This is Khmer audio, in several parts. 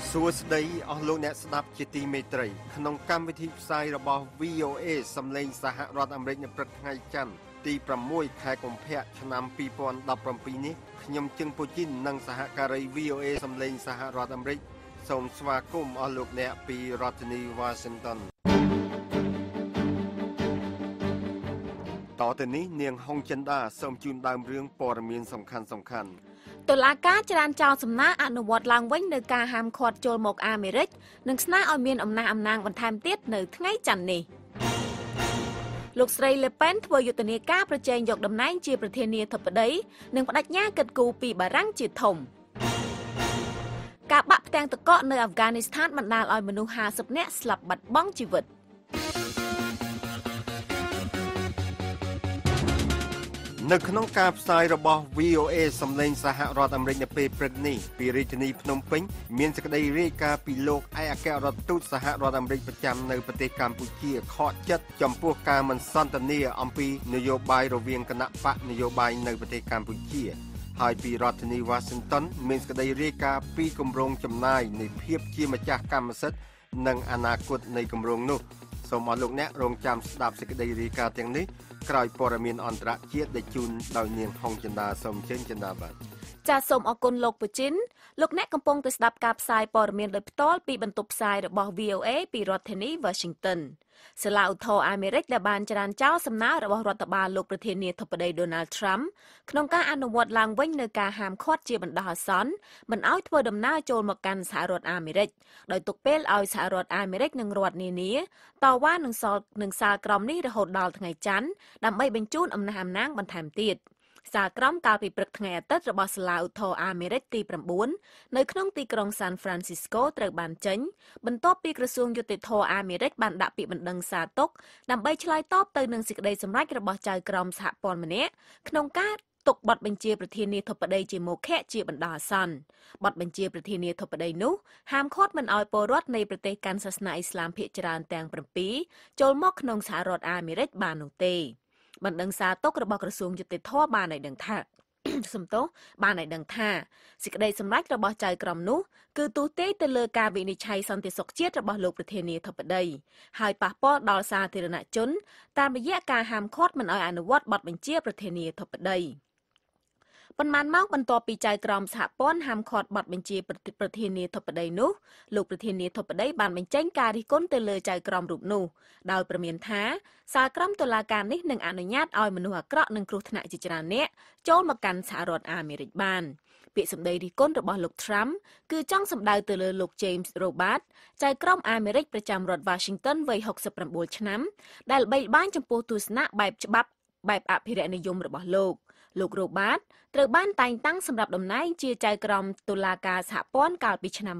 សួស្តីអស់លោកអ្នកស្ដាប់ជាទីមេត្រីក្នុងកម្មវិធីផ្សាយរបស់ VOA សំឡេងសហរដ្ឋអាមេរិកនៅព្រឹកថ្ងៃច័ន្ទទី6ខែកុម្ភៈឆ្នាំ2017នេះខ្ញុំជឹងពូជីននិងសហការី VOA សំឡេងសហរដ្ឋអាមេរិកសូមស្វាគមន៍អស់លោកអ្នកពីរដ្ឋធានី Washington តទៅនេះនាងហុងចិន្តាសូមជូនដើមរឿងព័ត៌មានសំខាន់តុលាការចរាចរណ៍សំណើអនុវត្តឡើងវិញនៅការហាមឃាត់ចូលមកអាមេរិកនិងស្នើឲ្យមានអំណះអំណាងបន្ថែមទៀតនៅថ្ងៃច័ន្ទនេះលោកស្រី Le Pen ធ្វើយុទ្ធនាការប្រជែងយកតំណែងជាប្រធានាធិបតីនិងបដិញ្ញាកិត្តគូពីបារាំងជាធំការបាក់ផ្ទាំងទឹកកកនៅអាហ្វហ្គានីស្ថានបណ្ដាលឲ្យមនុស្ស50នាក់ស្លាប់បាត់បង់ជីវិតនៅក្នុងការផ្សាយរបស់ VOA សំឡេងសហរដ្ឋអាមេរិកនៅពេលព្រឹកនេះពីរាជធានីភ្នំពេញមានសេចក្តីរាយការណ៍ពីលោកឯកអគ្គរដ្ឋទូតសហរដ្ឋអាមេរិកប្រចាំនៅប្រទេសកម្ពុជាខកចិត្តចំពោះការមិនសន្ទនាអំពីនយោបាយរវាងគណៈបកនយោបាយនៅប្រទេសកម្ពុជាហើយពីរដ្ឋធានី Washington មានសេចក្តីរាយការណ៍ពីគម្រោងចំណាយនៃភាពជាម្ចាស់កម្មសិទ្ធិនិងអនាគតនៃគម្រោងនោះសូមអរលោកអ្នករងចាំស្ដាប់សេចក្តីរាយការណ៍ទាំងនេះក្រោយព័ត៌មានអន្តរជាតិដែលជូនដោយនាងហុងចិន្តាសូមជើញចិន្តាបាទចាសសូមអរគុណលោកពូជីនលោកអ្នកកំពុងតែស្ដាប់ការផ្សាយព័ត៌មានដោយផ្ទាល់ពីបន្ទប់ផ្សាយរបស់ VOA ពីរដ្ឋធានី Washington សាលាឧទ្ធរអាមេរិកដែលបានចរាចរណ៍សំណើរបស់រដ្ឋបាលលោកប្រធានាធិបតី Donald Trump ក្នុងការអនុវត្តឡើងវិញនៅការហាមឃាត់ជាបណ្ដោះអាសន្នមិនឲ្យធ្វើដំណើរចូលមកកាន់សហរដ្ឋអាមេរិកដោយទុកពេលឲ្យសហរដ្ឋអាមេរិកនិងរដ្ឋនានាតវ៉ានឹងសាលក្រមនេះរហូតដល់ថ្ងៃច័ន្ទដើម្បីបញ្ជូនអំណះអំណាងបន្ថែមទៀតសាលក្រមកាលពីព្រឹកថ្ងៃអាទិត្យរបស់សាលាឧទ្ធរអាមេរិកទី9នៅក្នុងទីក្រុង San Francisco ត្រូវបានចេញបន្ទាប់ពីក្រសួងយុតិធធម៌អាមេរិកបានដាក់ពាក្យបណ្ដឹងសារទុកដើម្បីឆ្លើយតបទៅនឹងសេចក្តីសម្រេចរបស់ចៅក្រមសហព័ន្ធម្នាក់ក្នុងការទុកបទបញ្ជាប្រធានាធិបតីជាមោខៈជាបណ្ដោះអាសន្នបទបញ្ជាប្រធានាធិបតីនោះហាមឃាត់មិនឲ្យពលរដ្ឋនៃប្រទេសកាន់សាសនាអ៊ីស្លាមភាគច្រើនទាំង7ចូលមកក្នុងសហរដ្ឋអាមេរិកបាននោះទេបណ្ដឹងសារទុករបស់ក្រសួងយុតិធធម៌បានឲ្យដឹងថាសេចក្តីសម្រេចរបស់ចៅក្រមនោះគឺទូទៅទៅលើការវិនិច្ឆ័យសន្តិសុខជាតិរបស់លោកប្រធានាធិបតីហើយប៉ះពាល់ដល់សាធារណជនតាមរយៈការហាមឃាត់មិនឲ្យអនុវត្តបទបញ្ជាប្រធានាធិបតីប៉ុន្មានម៉ោងបន្ទាប់ពីចៅក្រមសហព័ន្ធហាមឃាត់បទបញ្ជាប្រធានាធិបតីនោះលោកប្រធានាធិបតីបានបញ្ចេញការរិះគន់ទៅលើចៅក្រមរូបនោះដោយប្រមានថាសាលក្រមតុលាការនេះនឹងអនុញ្ញាតឲ្យមនុស្សអាក្រក់និងគ្រោះថ្នាក់ជាច្រើនអ្នកចូលមកកាន់សហរដ្ឋអាមេរិកបានពាក្យសម្ដីរិះគន់របស់លោក Trump គឺចង់សម្ដៅទៅលើលោក James Robert ចៅក្រមអាមេរិកប្រចាំរដ្ឋ Washington វ័យ69ឆ្នាំដែលល្បីល្បាញចំពោះទស្សនៈបែបច្បាប់បែបអភិរក្សនិយមរបស់លោក Robert ត្រូវបានតែងតាំងសម្រាប់តំណែងជាចៅក្រមតុលាការសហព័ន្ធកាលពីឆ្នាំ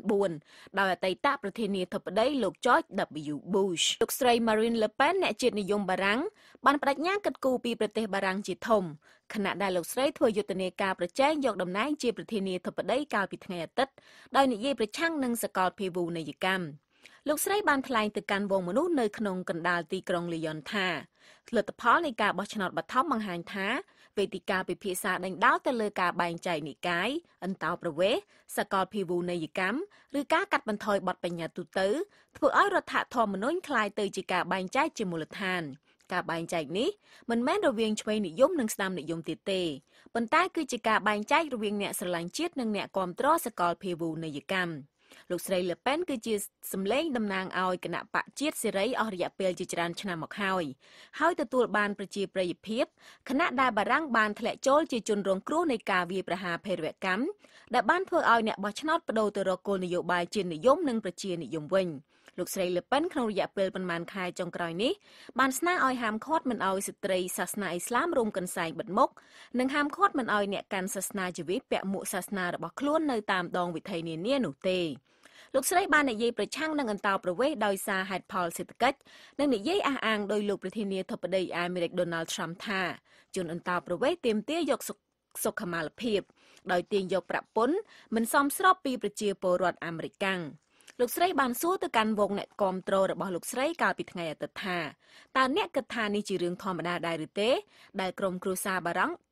2004ដោយអតីតប្រធានាធិបតីលោក George W. Bush លោកស្រី Marine Le Pen អ្នកជាតិនិយមបារាំងបានបដិញ្ញាកិត្តគូពីប្រទេសបារាំងជាធំខណៈដែលលោកស្រីធ្វើយុទ្ធនាការប្រជែងយកតំណែងជាប្រធានាធិបតីកាលពីថ្ងៃអាទិត្យដោយនិយាយប្រឆាំងនឹងសកលភាវូបនីយកម្មលោកស្រីបានថ្លែងទៅកាន់វងមនុស្សនៅក្នុងកណ្ដាលទីក្រុងលីយ៉ុនថាលទ្ធផលនៃការបោះឆ្នោតបឋមបង្ហាញថាវេទិកាពិភាក្សាដេញដោលទៅលើការបែងចែកនិកាយអន្តោប្រវេសន៍សកលភាវូបនីយកម្មឬការកាត់បន្ថយបទបញ្ញត្តិទូទៅធ្វើឲ្យរដ្ឋធម្មនុញ្ញคล้ายទៅជាការបែងចែកជាមូលដ្ឋានការបែងចែកនេះមិនមែនរវាងឆ្វេងនិយមនិងស្ដាំនិយមទៀតទេប៉ុន្តែគឺជាការបែងចែករវាងអ្នកស្រឡាញ់ជាតិនិងអ្នកគាំទ្រសកលភាវូបនីយកម្មលោកស្រី Le Pen គឺជាសម្លេងតំណាងឲ្យគណៈបកជាតិសេរីអស់រយៈពេលជាច្រើនឆ្នាំមកហើយទទួលបានប្រជាប្រិយភាពខណៈដែលបារាំងបានធ្លាក់ចូលជាជនរងគ្រោះនៃការវាយប្រហារភេរវកម្មដែលបានធ្វើឲ្យអ្នកបោះឆ្នោតបដូរទៅរកគោលនយោបាយជាតិនិយមនិងប្រជានិយមវិញលោកស្រី Le Pen ក្នុងរយៈពេលប្រមាណខែចុងក្រោយនេះបានស្នើឲ្យហាមឃាត់មិនឲ្យស្ត្រីសាសនាអ៊ីស្លាមរួមកន្សែងបិទមុខនិងហាមឃាត់មិនឲ្យអ្នកកាន់សាសនាជីវិតពាក់មួកសាសនារបស់ខ្លួននៅតាមដងវិថីនានានោះទេលោកស្រីបាននិយាយប្រឆាំងនឹងអន្តោប្រវេសន៍ដោយសារហេតុផលសេដ្ឋកិច្ចនិងនិយាយអះអាងដោយលោកប្រធានាធិបតីអាមេរិក Donald Trump ថាជនអន្តោប្រវេសន៍ទាមទារយកសុខុមាលភាពដោយទាញយកប្រាក់ពន្ធមិនសមស្របពីប្រជាពលរដ្ឋអាមេរិកាំងលោកស្រីបានសួរទៅកាន់វងអ្នកគាំទ្ររបស់លោកស្រីកាលពីថ្ងៃអាទិត្យថាតើអ្នកគិតថានេះជារឿងធម្មតាដែរឬទេដែលក្រុមគ្រួសារបារាំង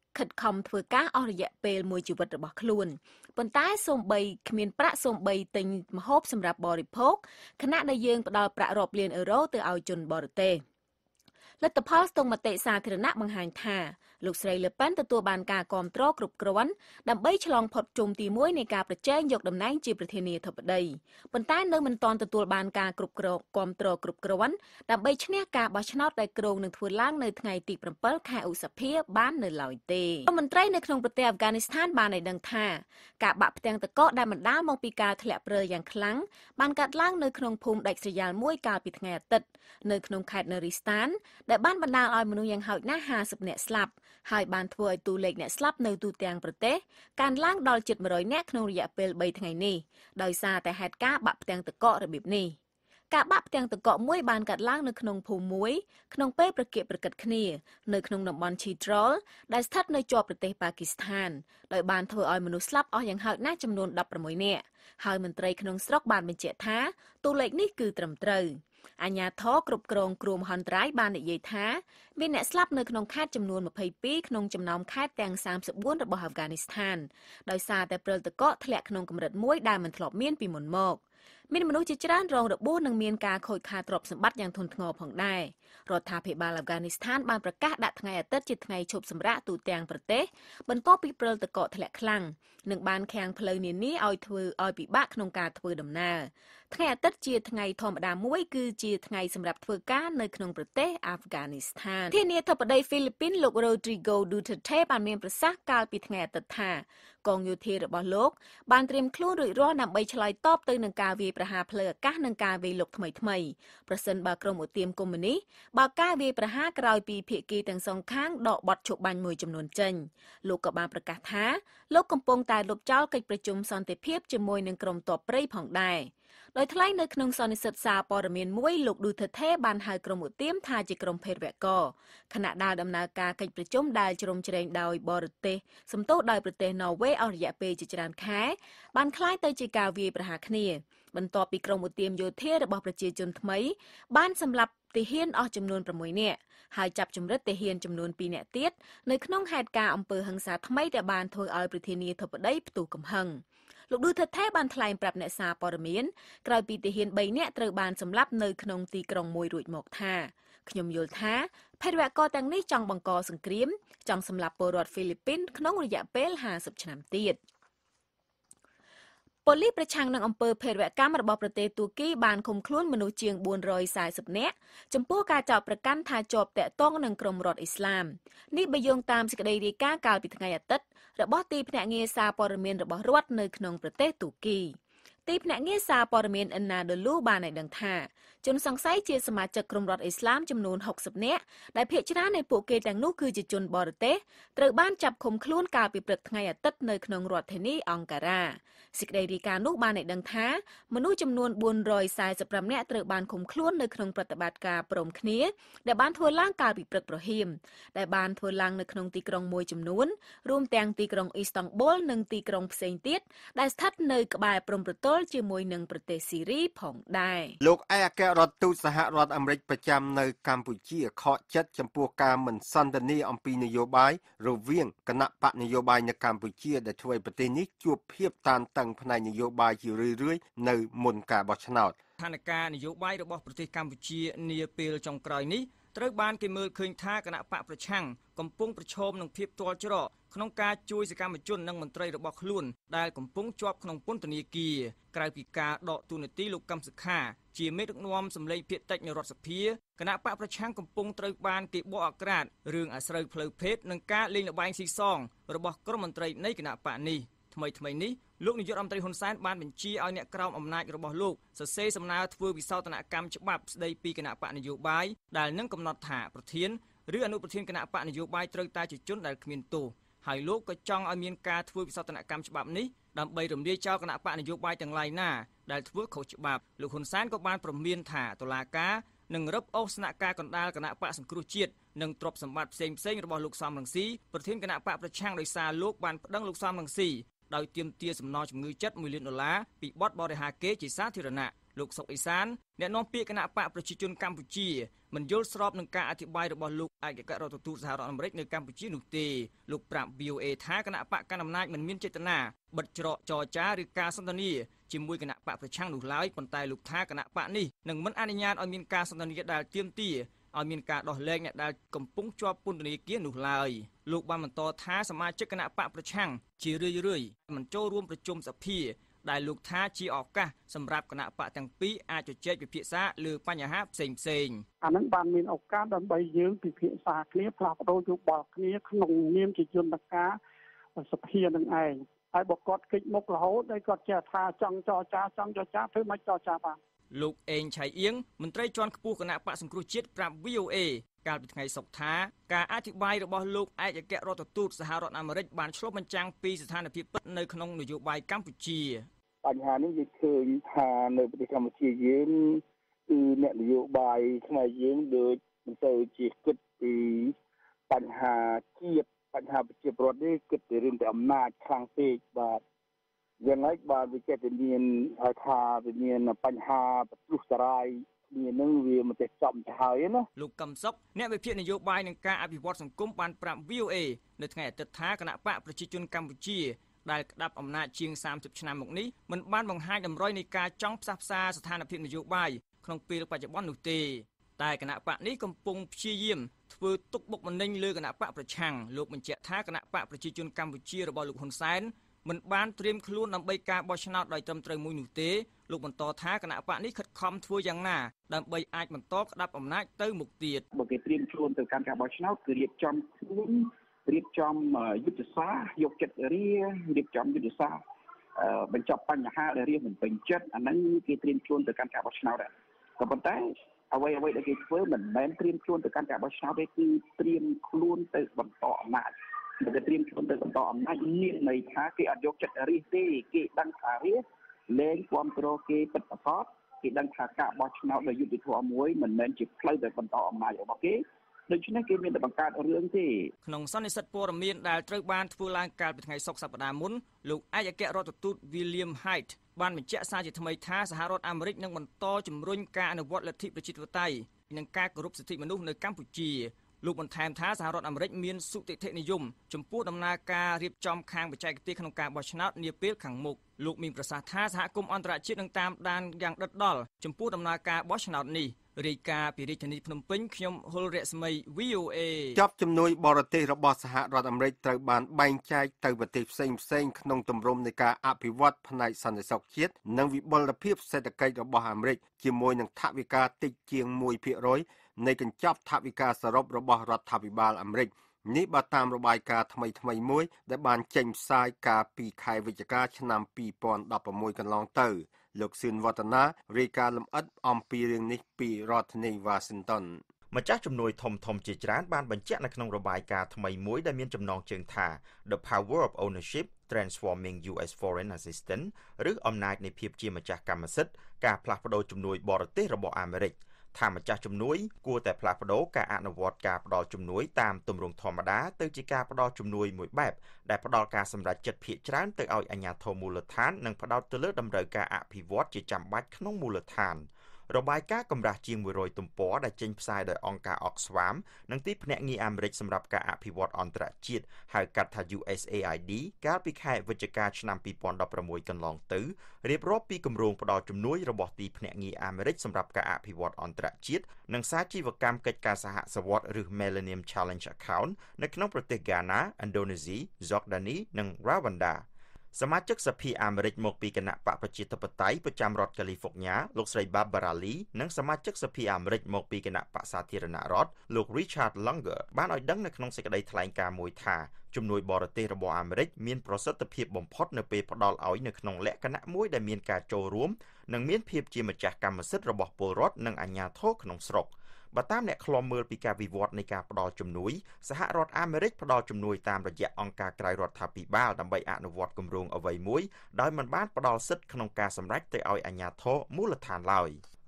ខិតខំធ្វើការអស់រយៈពេលមួយជីវិតរបស់ខ្លួនប៉ុន្តែសូម្បីគ្មានប្រាក់សូម្បីទិញម្ហូបសម្រាប់បរិភោគខណៈដែលយើងផ្ដល់ប្រាក់រាប់លានអឺរ៉ូទៅឲ្យជនបរទេសលទ្ធផលស្ទង់មតិសាធារណៈបង្ហាញថាលោកស្រីលឺប៉ែនទទួលបានការគាំទ្រគ្រប់គ្រាន់ដើម្បីឆ្លងផុតជុំទី1នៃការប្រជែងយកតំណែងជាប្រធានាធិបតីប៉ុន្តែនៅមិនទាន់ទទួលបានការគ្រប់គ្រងគាំទ្រគ្រប់គ្រាន់ដើម្បីឈ្នះការបោះឆ្នោតដែលគ្រោងនឹងធ្វើឡើងនៅថ្ងៃទី7ខែឧសភាបាននៅឡើយទេរដ្ឋមន្ត្រីនៅក្នុងប្រទេសអាហ្វហ្គានីស្ថានបានឲ្យដឹងថាការបាក់ផ្ទាំងទឹកកកដែលបណ្ដាលមកពីការធ្លាក់ព្រិលយ៉ាងខ្លាំងបានកើតឡើងនៅក្នុងភូមិដាច់ស្រយាលមួយកាលពីថ្ងៃអាទិត្យនៅក្នុងខេត្តនរីស្តានដែលបានបណ្ដាលឲ្យមនុស្សយ៉ាងហោចណាស់50នាក់ស្លាប់ហើយបានធ្វើឲ្យតួលេខអ្នកស្លាប់នៅទូទាំងប្រទេសកើនឡើងដល់ជិត100នាក់ក្នុងរយៈពេល3ថ្ងៃនេះដោយសារតែហេតុការណ៍បាក់ផ្ទាំងទឹកកករបៀបនេះការបាក់ផ្ទាំងទឹកកកមួយបានកើតឡើងនៅក្នុងភូមិមួយក្នុងពេលប្រកៀកប្រកិតគ្នានៅក្នុងតំបន់ Chitral ដែលស្ថិតនៅជាប់ប្រទេសប៉ាគីស្ថានដោយបានធ្វើឲ្យមនុស្សស្លាប់អស់យ៉ាងហោចណាស់ចំនួន16នាក់ហើយមន្ត្រីក្នុងស្រុកបានបញ្ជាក់ថាតួលេខនេះគឺត្រឹមត្រូវអាជ្ញាធរគ្រប់គ្រងគ្រោះមហន្តរាយបាននិយាយថាមានអ្នកស្លាប់នៅក្នុងខេត្តចំនួន22ក្នុងចំណោមខេត្តទាំង34របស់អាហ្វហ្គានីស្ថានដោយសារតែព្រិលទឹកកកធ្លាក់ក្នុងកម្រិតមួយដែលមិនធ្លាប់មានពីមុនមកមានមនុស្សជាច្រើនរងរបួសនិងមានការខូចខាតទ្រព្យសម្បត្តិយ៉ាងធ្ងន់ធ្ងរផងដែររដ្ឋាភិបាលអាហ្វហ្គានីស្ថានបានប្រកាសដាក់ថ្ងៃអាទិត្យជាថ្ងៃឈប់សម្រាកទូទាំងប្រទេសបន្ទាប់ពីព្រិលទឹកកកធ្លាក់ខ្លាំងនិងបានខាំងផ្លូវនានាឲ្យពិបាកក្នុងការធ្វើដំណើរថ្ងៃអាទិត្យជាថ្ងៃធម្មតាមួយគឺជាថ្ងៃសម្រាប់ធ្វើការនៅក្នុងប្រទេសអាហ្វហ្គានីស្ថានធានាធិបតីហ្វីលីពីនលោក Rodrigo Duterte បានមានប្រសាសន៍កាលពីថ្ងៃអាទិត្យថាកងយោធារបស់លោកបានត្រៀមខ្លួនរួចរាល់ដើម្បីឆ្លើយតបទៅនឹងការវាយប្រហារផ្លូវអាកាសនិងការវាយលុកថ្មីៗប្រសិនបើក្រុមឧទាមកុម្មុយនីសបើកការវាយប្រហារក្រោយពីភាគីទាំងសងខាងដកបទឈប់បាញ់មួយចំនួនចេញលោកក៏បានប្រកាសថាលោកកំពុងតែលុបចោលកិច្ចប្រជុំសន្តិភាពជាមួយនឹងក្រុមទ័ពព្រៃផងដែរដោយថ្លែងនៅក្នុងសន្និសីទសារព័ត៌មានមួយលោក Duterte បានហៅក្រុមឧទាមថាជាក្រុមភេរវករខណៈដែលដំណើរការកិច្ចប្រជុំដែលជ្រុំជ្រែងដោយបរទេសសំទោសដោយប្រទេសណ័រវេសអស់រយៈពេលជាច្រើនខែបានคล้ายទៅជាការវាយប្រហារគ្នាបន្ទាប់ពីក្រុមឧទាមយោធារបស់ប្រជាជនថ្មីបានសម្លាប់ទាហានអស់ចំនួន6នាក់ហើយចាប់ជំរិតទាហានចំនួន2នាក់ទៀតនៅក្នុងហេតុការណ៍អំពើហិង្សាថ្មីដែលបានធ្វើឲ្យប្រធានាធិបតីផ្ទុះកំហឹងលោក Duterte បានថ្លែងប្រាប់អ្នកសារព័ត៌មានក្រោយពីទាហាន3នាក់ត្រូវបានសម្លាប់នៅក្នុងទីក្រុងមួយរួចមកថាខ្ញុំយល់ថាភេរវករទាំងនេះចង់បង្កសង្គ្រាមចង់សម្លាប់ពលរដ្ឋហ្វីលីពីនក្នុងរយៈពេល50ឆ្នាំទៀតប៉ូលីសប្រឆាំងនឹងអំពើភេរវកម្មរបស់ប្រទេសទួរគីបានឃុំខ្លួនមនុស្សជាង440នាក់ចំពោះការចោទប្រកាន់ថាជាប់តាក់ទងនឹងក្រុមរដ្ឋអ៊ីស្លាមនេះបើយោងតាមសេចក្តីរាយការណ៍កាលពីថ្ងៃអាទិត្យរបស់ទីភ្នាក់ងារសារព័ត៌មានរបស់រដ្ឋនៅក្នុងប្រទេសទួរគីទីភ្នាក់ងារសារព័ត៌មាន Anadolu បានឲ្យដឹងថាជនសង្ស័យជាសមាជិកក្រុមរដ្ឋអ៊ីស្លាមចំនួន60នាក់ដែលភាគច្រើននៃពួកគេទាំងនោះគឺជាជនបរទេសត្រូវបានចាប់ឃុំខ្លួនកាលពីព្រឹកថ្ងៃអាទិត្យនៅក្នុងរដ្ឋធានីអង្ការ៉ាសេចក្តីរាយការណ៍នោះបានឲ្យដឹងថាមនុស្សចំនួន445នាក់ត្រូវបានឃុំខ្លួននៅក្នុងប្រតិបត្តិការព្រមគ្នាដែលបានធ្វើឡើងកាលពីព្រឹកព្រហៀមដែលបានធ្វើឡើងនៅក្នុងទីក្រុងមួយចំនួនរួមទាំងទីក្រុងអ៊ីស្តង់ប៊ុលនិងទីក្រុងផ្សេងទៀតដែលស្ថិតនៅក្បែរព្រំប្រទល់ជាមួយនឹងប្រទេសស៊ីរីផងដែរលោកឯកអគ្គរដ្ឋទូតសហរដ្ឋអាមេរិកប្រចាំនៅកម្ពុជាខកចិត្តចំពោះការមិនសន្ទនាអំពីនយោបាយរវាងគណៈបកនយោបាយនៅកម្ពុជាដែលធ្វើឲ្យប្រទេសនេះជួបភាពតានតឹងផ្នែកនយោបាយជារឿយៗនៅមុនការបោះឆ្នោតស្ថានភាពនយោបាយរបស់ប្រទេសកម្ពុជានាពេលចុងក្រោយនេះត្រូវបានគេមើលឃើញថាគណៈបកប្រឆាំងកំពុងប្រឈមនឹងភាពទាល់ច្រកក្នុងការជួយសកម្មជននិងមន្ត្រីរបស់ខ្លួនដែលកំពុងជាប់ក្នុងពន្ធនាគារក្រៅពីការដកតួនាទីលោកកឹមសុខាជាមេដឹកនាំសម្លេងភាគតិចនៃរដ្ឋសភាគណៈបកប្រឆាំងកំពុងត្រូវបានគេបកអាក្រាតរឿងអាស្រូវផ្លូវភេទនិងការលេងល្បែងស៊ីសងរបស់ក្រុមមន្ត្រីនៃគណៈបកនេះថ្មីនេះលោកនាយករដ្ឋមន្ត្រីហ៊ុនសែនបានបញ្ជាឲ្យអ្នកក្រោមអំណាចរបស់លោកសរសេរសំណើធ្វើវិសោធនកម្មច្បាប់ស្ដីពីគណៈបកនយោបាយដែលនឹងកំណត់ថាប្រធានឬអនុប្រធានគណៈបកនយោបាយត្រូវតែជាជនដែលគ្មានទោសហើយលោកក៏ចង់ឲ្យមានការធ្វើវិសោធនកម្មច្បាប់នេះដើម្បីរំលាយចោលគណៈបកនយោបាយទាំងឡាយណាដែលធ្វើខុសច្បាប់លោកហ៊ុនសែនក៏បានព្រមានថាតុលាការនឹងរឹបអូសស្នាក់ការកណ្ដាលគណៈបកសង្គ្រោះជាតិនិងទ្រព្យសម្បត្តិផ្សេងៗរបស់លោកសំរងស៊ីប្រធានគណៈបកប្រឆាំងដោយសារលោកបានប្តឹងលោកសំរងស៊ីដោយទាមទារសំណងជំងឺចិត្ត$1 លានពីបទបរិហាកេរជាសាធារណៈលោកសុកអេសានអ្នកនាំពាក្យគណៈបកប្រជាជនកម្ពុជាមិនយល់ស្របនឹងការអធិប្បាយរបស់លោកឯកអគ្គរដ្ឋទូតសហរដ្ឋអាមេរិកនៅកម្ពុជានោះទេលោកប្រាប់ VOA ថាគណៈបកកណ្ដាលអំណាចមិនមានចេតនាបិទច្រកចរចាឬការសន្ទនាជាមួយគណៈបកប្រឆាំងនោះឡើយប៉ុន្តែលោកថាគណៈបកនេះនឹងមិនអនុញ្ញាតឲ្យមានការសន្ទនាដែលទាមទារឲ្យមានការដោះលែងអ្នកដែលកំពុងជាប់ពន្ធនាគារនោះឡើយលោកបានបន្តថាសមាជិកគណៈបកប្រឆាំងជារឿយៗមិនចូលរួមប្រជុំសភាដែលលោកថាជាឱកាសសម្រាប់គណៈបកទាំងពីរអាចជជែកពិភាក្សាលើបញ្ហាផ្សេងអានឹងបានមានឱកាសដើម្បីយើងពិភាក្សាគ្នាផ្លាស់ប្ដូរយោបល់គ្នាក្នុងនាមជាយន្តការសភានឹងឯងហើយបើគាត់គេចមុខរហូតហើយគាត់ចេះថាចង់ចរចាធ្វើមិនចរចាបានលោកអេងឆៃអៀងមន្ត្រីជាន់ខ្ពស់គណៈបកសង្គ្រោះជាតិប្រាប់ VOA កាលពីថ្ងៃសុក្រថាការអធិប្បាយរបស់លោកឯកអគ្គរដ្ឋទូតសហរដ្ឋអាមេរិកបានឆ្លុះបញ្ចាំងពីស្ថានភាពពិតនៅក្នុងនយោបាយកម្ពុជាបញ្ហានេះយើងឃើញថានៅប្រទេសកម្ពុជាយើងគឺអ្នកនយោបាយខ្មែរយើងដូចមិនទៅជាគិតពីបញ្ហាជាតិបញ្ហាប្រជាពលរដ្ឋនេះគិតពីរឿងតែអំណាចខ្លាំងពេកបាទយ៉ាងម៉េចបាទវាចេះតែមានឲ្យថាវាមានបញ្ហាប្រទុះសារាយគ្នានឹងវាមិនទេចំទៅហើយណាលោកកឹមសុខអ្នកវិភាគនយោបាយនឹងការអភិវឌ្ឍសង្គមបានប្រាប់ VOA នៅថ្ងៃអាទិត្យថាគណៈបកប្រជាជនកម្ពុជាដែលក្តាប់អំណាចជាង30ឆ្នាំមកនេះមិនបានបង្ហាញតម្រុយនៃការចង់ផ្សះផ្សាស្ថានភាពនយោបាយក្នុងពេលបច្ចុប្បន្ននោះទេតែគណៈបកនេះកំពុងព្យាយាមធ្វើទុកបុកម្នេញលើគណៈបកប្រឆាំងលោកបញ្ជាក់ថាគណៈបកប្រជាជនកម្ពុជារបស់លោកហ៊ុនសែនមិនបានត្រៀមខ្លួនដើម្បីការបោះឆ្នោតដោយត្រឹមត្រូវមួយនោះទេលោកបន្តថាគណៈបកនេះខិតខំធ្វើយ៉ាងណាដើម្បីអាចបន្តក្តាប់អំណាចទៅមុខទៀតបើគេត្រៀមខ្លួនទៅកាន់ការបោះឆ្នោតគឺរៀបចំខ្លួនរៀបចំយុទ្ធសាស្ត្រយកចិត្តរៀបចំយុទ្ធសាស្ត្របញ្ចប់បញ្ហាដែលរៀបមិនពេញចិត្តអាហ្នឹងគេត្រៀមខ្លួនទៅកាន់ការបោះឆ្នោតដែរក៏ប៉ុន្តែអ្វីដែលគេធ្វើមិនមែនត្រៀមខ្លួនទៅកាន់ការបោះឆ្នោតទេគឺត្រៀមខ្លួនទៅបន្តអំណាចបើគេត្រៀមខ្លួនទៅបន្តអំណាចមានន័យថាគេអត់យកចិត្តរៀបទេគេដឹងថារៀបលែងគ្រប់គ្រងគេពិតប្រាកដគេដឹងថាការបោះឆ្នោតដោយយុត្តិធម៌មួយមិនមែនជាផ្លូវទៅបន្តអំណាចរបស់គេដូច្នេះគេមានតែបង្កើតរឿងទេក្នុងសន្និសីទព័ត៌មានដែលត្រូវបានធ្វើឡើងកាលពីថ្ងៃសុក្រសប្តាហ៍មុនលោកឯកអគ្គរដ្ឋទូត William Haidt បានបញ្ជាក់សារជាថ្មីថាសហរដ្ឋអាមេរិកនឹងបន្តជំរុញការអនុវត្តលទ្ធិប្រជាធិបតេយ្យនិងការគោរពសិទ្ធិមនុស្សនៅកម្ពុជាលោកបន្ថែមថាសហរដ្ឋអាមេរិកមានសុទិដ្ឋិនិយមចំពោះដំណើរការរៀបចំខាងបច្ចេកទេសក្នុងការបោះឆ្នោតនាពេលខាងមុខលោកមានប្រសាសន៍ថាសហគមន៍អន្តរជាតិនឹងតាមដានយ៉ាងដិតដល់ចំពោះដំណើរការបោះឆ្នោតនេះរាយការណ៍ពីរាជធានីភ្នំពេញខ្ញុំហុលរស្មី VOA ចប់ជំនួយបរទេសរបស់សហរដ្ឋអាមេរិកត្រូវបានបែងចែកទៅប្រទេសផ្សេងៗក្នុងទម្រង់នៃការអភិវឌ្ឍផ្នែកសន្តិសុខជាតិនិងវិបុលភាពសេដ្ឋកិច្ចរបស់អាមេរិកជាមួយនឹងថវិកាតិចជាង 1% នៃកញ្ចប់ថវិកាសរុបរបស់រដ្ឋាភិបាលអាមេរិកនេះបើតាមរបាយការណ៍ថ្មីមួយដែលបានចេញផ្សាយកាលពីខែវិច្ឆិកាឆ្នាំ2016កន្លងទៅលោកស៊ឿនវឌ្ឍនារាយការណ៍លម្អិតអំពីរឿងនេះពីរដ្ឋធានី Washington ម្ចាស់ជំនួយធំជាច្រើនបានបញ្ជាក់នៅក្នុងរបាយការណ៍ថ្មីមួយដែលមានចំណងជើងថា The Power of Ownership Transforming US Foreign Assistance ឬអំណាចនៃភាពជាម្ចាស់កម្មសិទ្ធិការផ្លាស់ប្តូរជំនួយបរទេសរបស់អាមេរិកថាម្ចាស់ជំនួយគួរតែផ្លាស់ប្តូរការអនុវត្តការផ្តល់ជំនួយតាមទម្រង់ធម្មតាទៅជាការផ្តល់ជំនួយមួយបែបដែលផ្តល់ការសម្រេចចិត្តភាគច្រើនទៅឲ្យអាជ្ញាធរមូលដ្ឋាននិងផ្តោតទៅលើតម្រូវការអភិវឌ្ឍជាចាំបាច់ក្នុងមូលដ្ឋានរបាយការណ៍កម្រាស់ជាង100ទំព័រដែលចេញផ្សាយដោយអង្គការ Oxfam និងទីភ្នាក់ងារអាមេរិកសម្រាប់ការអភិវឌ្ឍអន្តរជាតិហៅកាត់ថា USAID កាលពីខែវិច្ឆិកាឆ្នាំ2016កន្លងទៅរៀបរាប់ពីគម្រោងផ្តល់ជំនួយរបស់ទីភ្នាក់ងារអាមេរិកសម្រាប់ការអភិវឌ្ឍអន្តរជាតិនិងសាជីវកម្មកិច្ចការសហសវត្តឬ Millennium Challenge Account នៅក្នុងប្រទេស Ghana, Indonesia, Jordani និង Rwandaសមាជិកសភាអាមេរិកមកពីគណៈបកប្រជាធិបតេយ្យប្រចាំរដ្ឋកាលីហ្វ័រញ៉ាលោកស្រី Barbara Lee និងសមាជិកសភាអាមេរិកមកពីគណៈបកសាធារណរដ្ឋលោក Richard Lunger បានឲ្យដឹងនៅក្នុងសេចក្តីថ្លែងការណ៍មួយថាជំនួយបរទេសរបស់អាមេរិកមានប្រសិទ្ធភាពបំផុតនៅពេលផ្ដល់ឲ្យនៅក្នុងលក្ខណៈមួយដែលមានការចូលរួមនិងមានភាពជាម្ចាស់កម្មសិទ្ធិរបស់ពលរដ្ឋនិងអាជ្ញាធរក្នុងស្រុកបើតាមអ្នកឃ្លាំមើលពីការវិវត្តនៃការផ្ដល់ជំនួយសហរដ្ឋអាមេរិកផ្ដល់ជំនួយតាមរយៈអង្គការក្រៅរដ្ឋាភិបាលដើម្បីអនុវត្តគម្រោងអ្វីមួយដោយមិនបានផ្ដល់សិទ្ធិក្នុងការសម្រេចទៅឲ្យអាជ្ញាធរមូលដ្ឋានឡើយ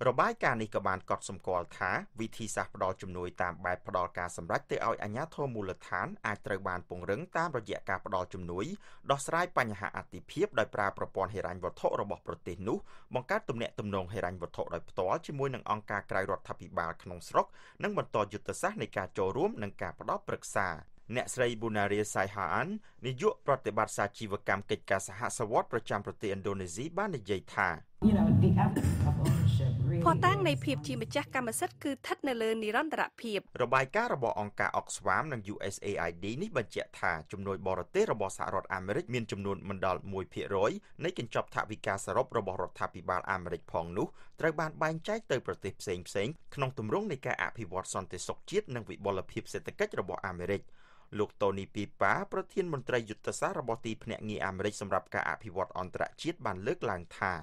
របាយការណ៍នេះក៏បានកត់សម្គាល់ថាវិធីសាស្ត្រផ្ដល់ជំនួយតាមបែបផ្ដល់ការសម្រេចទៅឲ្យអាជ្ញាធរមូលដ្ឋានអាចត្រូវបានពង្រឹងតាមរយៈការផ្ដល់ជំនួយដោះស្រាយបញ្ហាអតិភិបដោយប្រើប្រព័ន្ធហិរញ្ញវត្ថុរបស់ប្រទេសនោះបង្កើតទំនាក់ទំនងហិរញ្ញវត្ថុដោយផ្ទាល់ជាមួយនឹងអង្គការក្រៅរដ្ឋាភិបាលក្នុងស្រុកនិងបន្តយុទ្ធសាស្ត្រនៃការចូលរួមនិងការផ្ដល់ប្រឹក្សាអ្នកស្រី Bunaria Saihaan នាយកប្រតិបត្តិសាជីវកម្មកិច្ចការសហសវត្តប្រចាំប្រទេសឥណ្ឌូនេស៊ីបាននិយាយថាភស្តុតាងនៃភាពជាម្ចាស់កម្មសិទ្ធិគឺស្ថិតនៅលើនិរន្តរភាពរបាយការណ៍របស់អង្គការ Oxfam និង USAID នេះបញ្ជាក់ថាជំនួយបរទេសរបស់សហរដ្ឋអាមេរិកមានចំនួនមិនដល់ 1% នៃកញ្ចប់ថវិកាសរុបរបស់រដ្ឋាភិបាលអាមេរិកផងនោះត្រូវបានបែងចែកទៅប្រទេសផ្សេងៗក្នុងទម្រង់នៃការអភិវឌ្ឍសន្តិសុខជាតិនិងវិបុលភាពសេដ្ឋកិច្ចរបស់អាមេរិកលោកតូនីពីប៉ាប្រធានមន្ត្រីយុទ្ធសាស្ត្ររបស់ទីភ្នាក់ងារអាមេរិកសម្រាប់ការអភិវឌ្ឍអន្តរជាតិបានលើកឡើងថា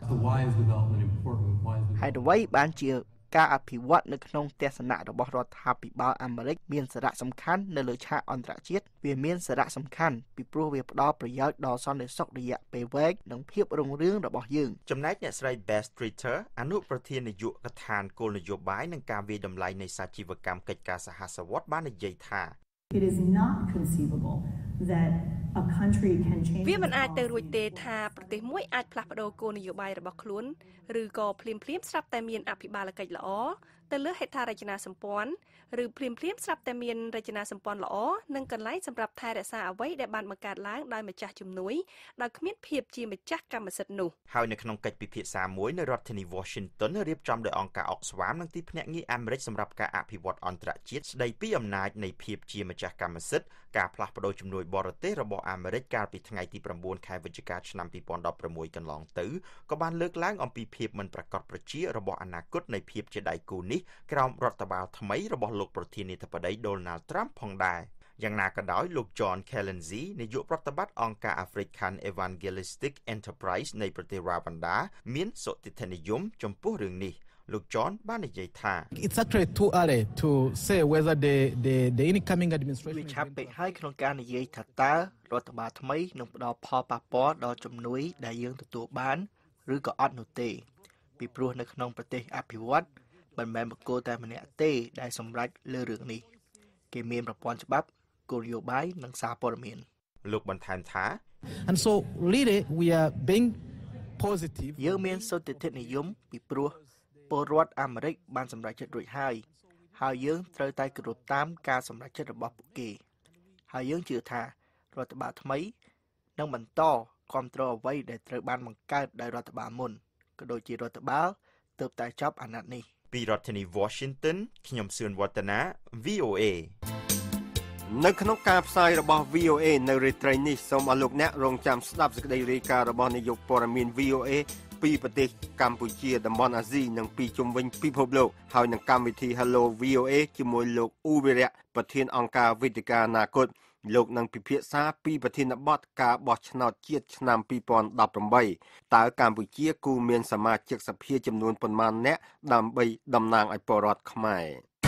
ហេតុអ្វីបានជាការអភិវឌ្ឍនៅក្នុងទស្សនៈរបស់រដ្ឋាភិបាលអាមេរិកមានសារៈសំខាន់នៅលើឆាកអន្តរជាតិវាមានសារៈសំខាន់ពីព្រោះវាផ្ដល់ប្រយោជន៍ដល់សន្តិសុខរយៈពេលវែងនិងភាពរុងរឿងរបស់យើងចំណែកអ្នកស្រី Beth Streeter អនុប្រធាននាយកដ្ឋានគោលនយោបាយនិងការវិយតម្លៃនៃសាជីវកម្មកិច្ចការសហសវត្តបាននិយាយថា It is not conceivable that a country can change វាមិនអាចទៅរួចទេថាប្រទេសមួយអាចផ្លាស់ប្ដូរគោលនយោបាយរបស់ខ្លួនឬក៏ភ្លាមៗស្រាប់តែមានអភិបាលកិច្ចល្អទៅលើហេដ្ឋារចនាសម្ព័ន្ធឬភ្លាមៗស្រាប់តែមានរចនាសម្ព័ន្ធល្អនិងកន្លែងសម្រាប់ថែរក្សាអ្វីដែលបានបង្កើតឡើងដោយម្ចាស់ជំនួយដោយគ្មានភាពជាម្ចាស់កម្មសិទ្ធិនោះហើយនៅក្នុងកិច្ចពិភាក្សាមួយនៅរដ្ឋធានី Washington រៀបចំដោយអង្គការ Oxfam និងទីភ្នាក់ងារអាមេរិកសម្រាប់ការអភិវឌ្ឍអន្តរជាតិស្ដីពីអំណាចនៃភាពជាម្ចាស់កម្មសិទ្ធិការផ្លាស់ប្ដូរជំនួយបរទេសរបស់អាមេរិកកាលពីថ្ងៃទី9ខែវិច្ឆិកាឆ្នាំ2016កន្លងទៅក៏បានលើកឡើងអំពីភាពមិនប្រាកដប្រជារបស់អនាគតនៃភាពជាដៃគូនេះក្រោមរដ្ឋបាលថ្មីរបស់លោកប្រធានាធិបតី Donald Trump ផងដែរយ៉ាងណាក៏ដោយលោក John Kellenzy នាយកប្រតិបត្តិអង្គការ African Evangelistic Enterprise នៃប្រទេស Rwanda មានសុទិដ្ឋិនិយមចំពោះរឿងនេះលោក John បាននិយាយថា It's actually too early to say whether the incoming administration វាឆាប់ពេកហើយក្នុងការនិយាយថាតើរដ្ឋបាលថ្មីនឹងផ្ដល់ផលប៉ះពាល់ដល់ជំនួយដែលយើងទទួលបានឬក៏អត់នោះទេពីព្រោះនៅក្នុងប្រទេសអភិវឌ្ឍមិនមែនបុគ្គលតែម្នាក់ទេដែលសម្រេចលើរឿងនេះគេមានប្រព័ន្ធច្បាប់គោលនយោបាយនិងសារព័ត៌មានលោកបន្ថែមថា And so really we are being positive យើងមានសុទិដ្ឋិនិយមពីព្រោះពលរដ្ឋអាមេរិកបានសម្រេចចិត្តរួចហើយយើងត្រូវតែគោរពតាមការសម្រេចចិត្តរបស់ពួកគេហើយយើងជឿថារដ្ឋបាលថ្មីនឹងបន្តគ្រប់គ្រងអ្វីដែលត្រូវបានបង្កើតដោយរដ្ឋបាលមុនក៏ដូចជារដ្ឋបាលទើបតែចប់អាណត្តិនេះពីរដ្ឋធានី Washington ខ្ញុំសឿនវឌ្ឍនា VOA នៅក្នុងការផ្សាយរបស់ VOA នៅរាត្រីនេះសូមអស់លោកអ្នករងចាំស្ដាប់សេចក្តីរាយការណ៍របស់នាយកព័ត៌មាន VOA ពីប្រទេសកម្ពុជាតំបន់អាស៊ីនិងពីជុំវិញពិភពលោកហើយនឹងកម្មវិធី Hello VOA ជាមួយលោកអ៊ូវិរៈប្រធានអង្គការវេទិកាអនាគតលោកនឹងពិភាក្សាពីប្រធានបទការបោះឆ្នោតជាតិឆ្នាំ2018តើកម្ពុជាគូមានសមាជិកសភាចំនួនប៉ុន្មាននាក់ដើម្បីតំណាងឲ្យពលរដ្ឋខ្មែរ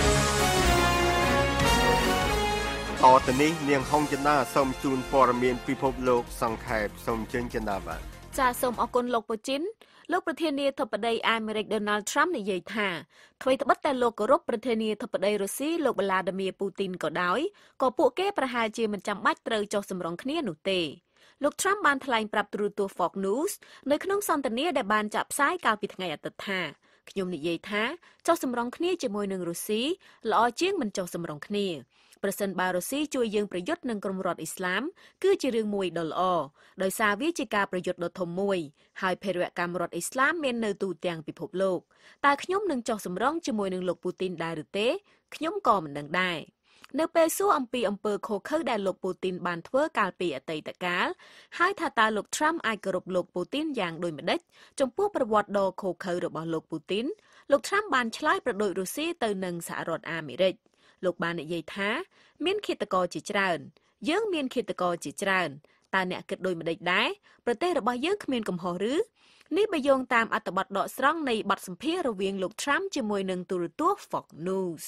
តទៅនេះនាងហុងចិន្តាសូមជូនព័ត៌មានពិភពលោកសង្ខេបសូមជើញចិន្តាបាទចាសសូមអរគុណលោកពូជីនលោកប្រធានាធិបតីអាមេរិក Donald Trump និយាយថាអ្វីត្បិតតែលោកគោរពប្រធានាធិបតីរុស្ស៊ីលោក Vladimir Putin ក៏ដោយក៏ពួកគេប្រហែលជាមិនចាំបាច់ត្រូវចុះសម្រុងគ្នានោះទេលោក Trump បានថ្លែងប្រាប់ទូរទស្សន៍ Fox News នៅក្នុងសន្ទនាដែលបានចាក់ផ្សាយកាលពីថ្ងៃអាទិត្យថាខ្ញុំនិយាយថាចុះសម្រុងគ្នាជាមួយនឹងរុស្ស៊ីល្អជាងមិនចុះសម្រុងគ្នាប្រសិនបើរុស្ស៊ីជួយយើងប្រយុទ្ធនឹងក្រុមរដ្ឋអ៊ីស្លាមគឺជារឿងមួយដ៏ល្អដោយសារវាជាការប្រយុទ្ធដ៏ធំមួយហើយភេរវកម្មរដ្ឋអ៊ីស្លាមមាននៅទូទាំងពិភពលោកតើខ្ញុំនឹងចុះសម្រុងជាមួយនឹងលោកពូទីនដែរឬទេខ្ញុំក៏មិនដឹងដែរនៅពេលសួរអំពីអំពើខុសខើដែលលោកពូទីនបានធ្វើកាលពីអតីតកាលហើយថាតើលោក Trump អាចគោរពលោកពូទីនយ៉ាងដូចម្តេចចំពោះប្រវត្តិដ៏ខុសខើរបស់លោកពូទីនលោក Trump បានឆ្លើយប្រដូចរុស្ស៊ីទៅនឹងសហរដ្ឋអាមេរិកលោកបាននិយាយថាមានឃាតករជាច្រើនយើងមានឃាតករជាច្រើនតើអ្នកគិតដូចម្តេចដែរប្រទេសរបស់យើងគ្មានកំហុសឬនេះបើយោងតាមអត្ថបទដកស្រង់នៃបទសម្ភាសន៍រវាងលោក Trump ជាមួយនឹងទូរទស្សន៍ Fox News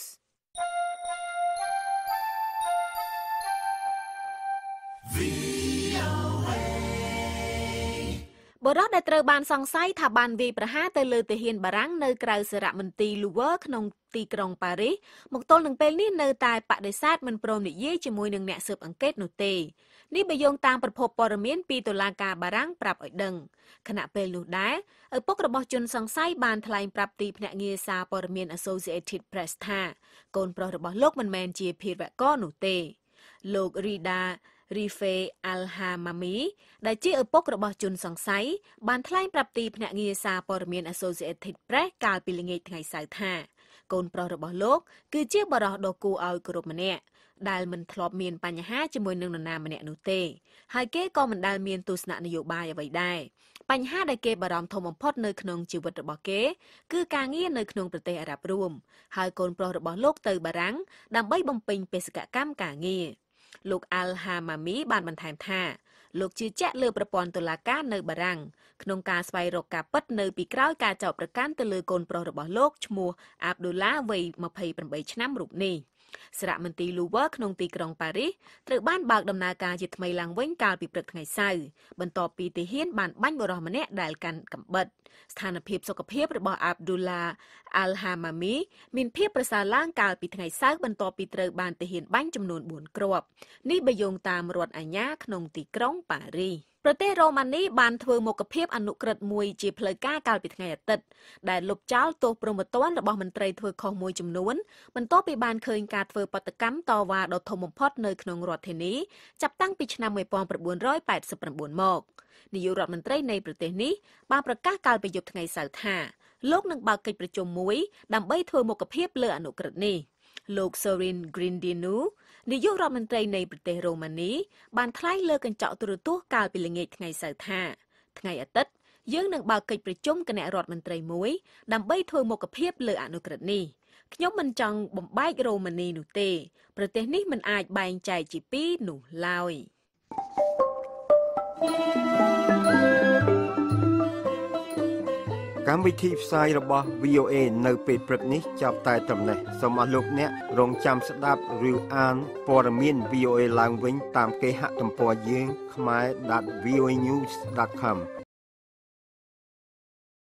បរិសុទ្ធដែលត្រូវបានសង្ស័យថាបានវាយប្រហារទៅលើទាហានបារាំងនៅក្រៅសារមន្ទីរ Louvre ក្នុងទីក្រុងប៉ារីសមកទល់នឹងពេលនេះនៅតែបដិសេធមិនព្រមនិយាយជាមួយនឹងអ្នកស៊ើបអង្កេតនោះទេនេះបើយោងតាមប្រភពព័ត៌មានពីតុលាការបារាំងប្រាប់ឲ្យដឹងខណៈពេលនោះដែរឪពុករបស់ជនសង្ស័យបានថ្លែងប្រាប់ទីភ្នាក់ងារសារព័ត៌មាន Associated Press ថាកូនប្រុសរបស់លោកមិនមែនជាភេរវករនោះទេលោក Rida Rife Al-Hamami ដែលជាឪពុករបស់ជនសង្ស័យបានថ្លែងប្រាប់ទីភ្នាក់ងារសារព័ត៌មាន Associated Press កាលពីល្ងាចថ្ងៃសៅរ៍ថាកូនប្រុសរបស់លោកគឺជាបរិសុទ្ធដ៏គួរឲ្យគោរពម្នាក់ដែលមិនធ្លាប់មានបញ្ហាជាមួយនឹងនរណាម្នាក់នោះទេហើយគេក៏មិនដែលមានទស្សនៈនយោបាយអ្វីដែរបញ្ហាដែលគេបារម្ភធំបំផុតនៅក្នុងជីវិតរបស់គេគឺការងារនៅក្នុងប្រទេសអារ៉ាប់រួមហើយកូនប្រុសរបស់លោកទៅបារាំងដើម្បីបំពេញបេសកកម្មការងារលោក Al-Hamami បានបន្ថែមថាលោកជឿជាក់លើប្រព័ន្ធតុលាការនៅបារាំងក្នុងការស្វែងរកការពិតនៅពីក្រោយការចោទប្រកាន់ទៅលើកូនប្រុសរបស់លោកឈ្មោះ Abdullah វ័យ28ឆ្នាំរូបនេះសារមន្ទីរ Louvre ក្នុងទីក្រុងប៉ារីសត្រូវបានបើកដំណើរការជាថ្មីឡើងវិញកាលពីព្រឹកថ្ងៃសៅរ៍បន្ទាប់ពីទាហានបានបាញ់បុរសម្នាក់ដែលកាន់កាំបិតស្ថានភាពសុខភាពរបស់ Abdullah Al-Hamami មានភាពប្រសើរឡើងកាលពីថ្ងៃសៅរ៍បន្ទាប់ពីត្រូវបានទាហានបាញ់ចំនួន4គ្រាប់នេះបើយោងតាមរដ្ឋអាជ្ញាក្នុងទីក្រុងប៉ារីសប្រទេសរ៉ូម៉ានីបានធ្វើមុខភាពអនុក្រឹត្យមួយជាផ្លូវការកាលពីថ្ងៃអាទិត្យដែលលុបចោលទោសព្រហ្មទណ្ឌរបស់មន្ត្រីធ្វើខុសមួយចំនួនបន្ទាប់ពីបានឃើញការធ្វើបាតកម្មតវ៉ាដ៏ធំបំផុតនៅក្នុងរដ្ឋធានីចាប់តាំងពីឆ្នាំ1989មកនាយករដ្ឋមន្ត្រីនៃប្រទេសនេះបានប្រកាសកាលពីយប់ថ្ងៃសៅរ៍ថាលោកនឹងបើកកិច្ចប្រជុំមួយដើម្បីធ្វើមុខភាពលើអនុក្រឹត្យនេះលោក Sorin Grindinu នាយករដ្ឋមន្ត្រីនៃប្រទេសរ៉ូម៉ានីបានថ្លែងលើកញ្ចក់ទូរទស្សន៍កាលពីល្ងាចថ្ងៃសៅរ៍ថាថ្ងៃអាទិត្យយើងនឹងបើកកិច្ចប្រជុំគណៈរដ្ឋមន្ត្រីមួយដើម្បីធ្វើមុខភាពលើអនុក្រឹត្យនេះខ្ញុំមិនចង់បំបែករ៉ូម៉ានីនោះទេប្រទេសនេះមិនអាចបែងចែកជាពីរនោះឡើយកម្មវិធីផ្សាយរបស់ VOA នៅពេលព្រឹកនេះចាប់តែត្រឹមនេះសូមអស់លោកអ្នករងចាំស្ដាប់ឬអានព័ត៌មាន VOA ឡើងវិញតាមគេហទំព័រយើង khmer.voanews.com